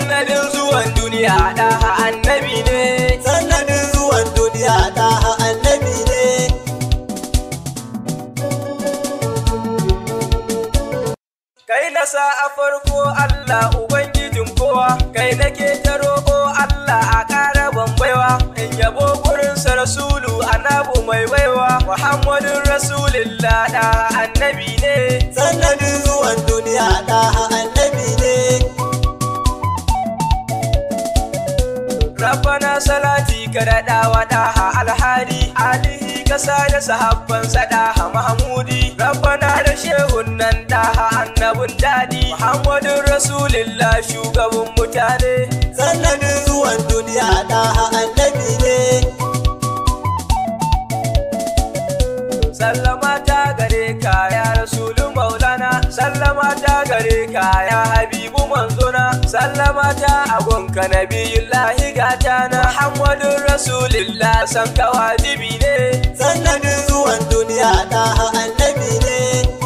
Sanadin zuwan duniya ɗaha annabi ne. Sanadin zuwan duniya ɗaha annabi ne. Kai na sa a farko Allah Ubangijin kowa, kai nake ta roƙo Allah a ƙara bambaiwa, in yabo gurinsa Rasulu annabu mai baiwa, Muhammadun Rasulillah ɗaha annabi ne. Sanadin zuwan duniya ɗaha annabi ne. Rabbana salati ka daɗawa ɗaha alhadi, alihi kasa da sahabbansa ɗaha Mahmudi. Rabbana da shehun nan ɗaha annabin daɗi, Muhammadun Rasulillah shugaban mutane. Sanadin zuwan duniya ɗaha annabi ne. Sallama ta gare ka ya Rasulu Maulana, sallama ta gare ka ya Habibu manzona, sallama ta agonka Nabiyullahi gatana, Muhammadun Rasulillah san ka wajibi ne. Sanadin zuwan duniya ɗaha annabi ne.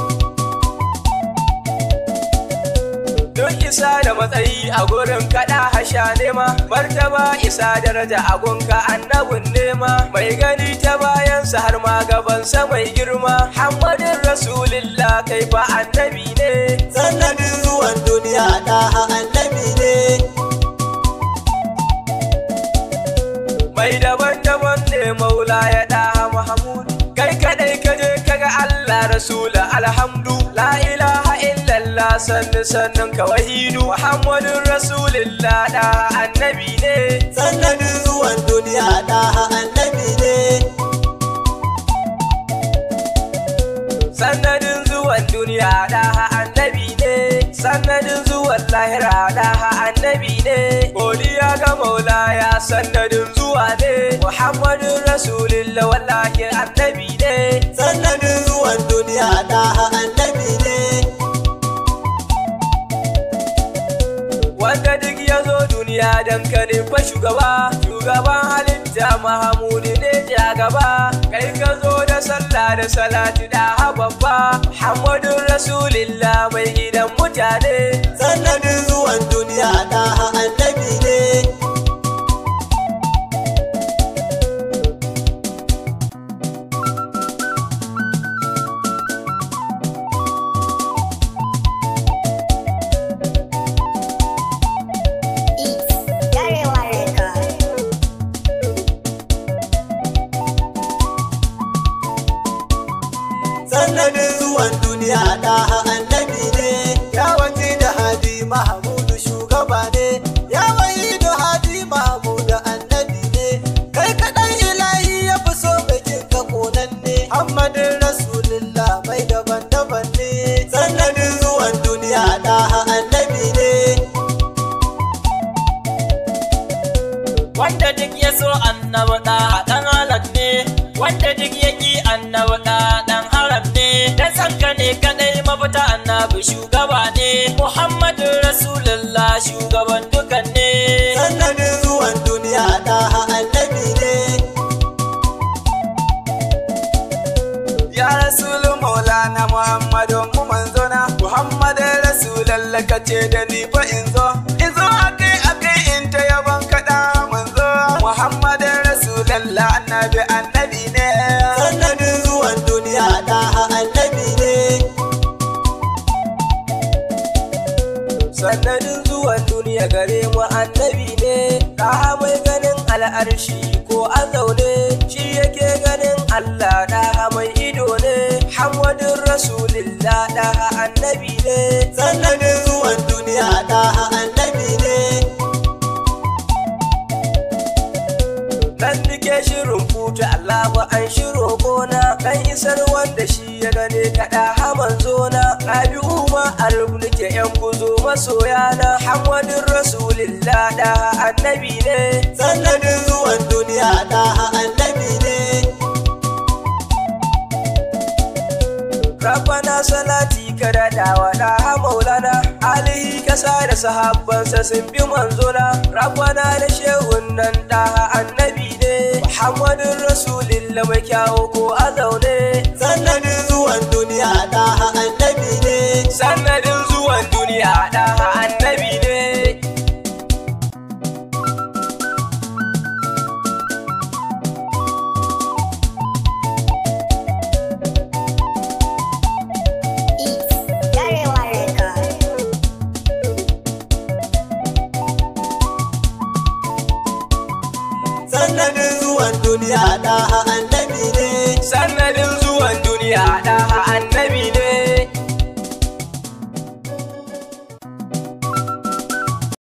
Don isa da matsayi a gurin kaɗa hasha nema, martaba isa daraja a gunka annabin nema, mai gani ta bayansa har ma gabansa mai girma, Muhammadin Rasulillah kai fa annabi ne. Sanadin zuwan duniya ɗaha annabi ne. Mai daban-daban ne maula ya ɗaha Mahamud, kai kaɗai kaje kaga Allah Rasula alhamdu, la ilaha illallah sannan ka wahidu, Muhammadun Rasulillah ɗaha annabi ne. Sanadin zuwan duniya ɗaha annabi ne. Sanadin zuwan duniya ɗaha annabi ne. Sanadin zuwan lahira ɗaha annabi ne. Godiya ga maula ya sanadin zuwa ne, Muhammadun Rasulillah wallahi annabi ne. Sanadin zuwan duniya ɗaha annabi ne. Wanda duk ya zo duniya don ka nufa shugaba, shugaban halitta Mahamudu ne ja gaba, kai ka zo da sallah da salati ɗaha babba, Muhammadun Rasulillah mai gidan mutane. Sanadin zuwan duniya ɗaha annabi ne. Sanadin zuwan duniya ɗaha annabi ne. Ya waje da Hadi Mahamudu shugaba ne. Ya waje da Hadi Mahamudu annabi ne. Kai kaɗai ilahi ya fi so bikin ka ƙonanne. Muhammadin Rasulillah mai daban-daban ne. Sanadin zuwan duniya ɗaha annabi ne. Wanda duk ya so annabi ɗaha ɗan halak ne, wanda duk ya ƙi annabi ɗaha ɗan haram ne. Dan sanka ne kaɗai mafita annabi shugaba ne, Muhammadun Rasulullah shugaban dukan ne. Sanadin zuwan duniya ɗaha annabi ne. Ya Rasulu Maulana Muhammadun mu manzona, Muhammadun Rasulullah kace da ni fa in zo akai in ta yaban kaɗa manzo, Muhammadun Rasulullah annabi ne. Sanadin zuwan duniya ɗaha annabi ne. Sanadin zuwan duniya gare mu annabi ne, ɗaha mai ganin al'arshi ko a zaune, shi yake ganin Allah ɗaha mai ido ne, Muhammadun Rasulillah ɗaha annabi ne. Sanadin zuwan duniya ɗaha annabi ne. Dan nike shirin futa Allahu an shiro gona, dan isar wanda shi ya gane kaɗa haman zona, Rabi'u ma arab nike yan buzo masoyana, Muhammadun Rasulillah ɗaha annabi ne. Sanadin zuwan duniya ɗaha annabi ne. Rabbana salati ka daɗawa ɗaha maulana, alihi kasa da sahabbansa sun bi manzona, Rabbana da shehun nan ɗaha annabi ne, Muhammadun Rasulillah mai kyawu ko a zaune. Sanadin zuwan duniya ɗaha annabi ne. Sanadin zuwan duniya ɗaha annabi ne. sanadin zuwan duniya da annabi ne sannan